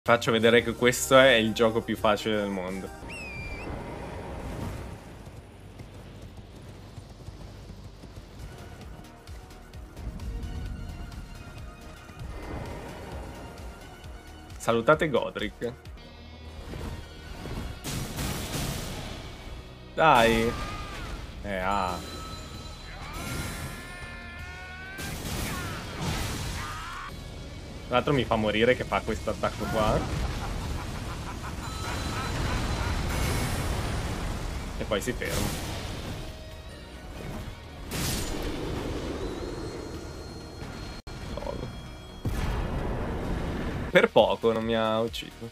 Faccio vedere che questo è il gioco più facile del mondo. Salutate Godric. Dai. Ah. Tra l'altro mi fa morire che fa questo attacco qua. E poi si ferma. Per poco non mi ha ucciso.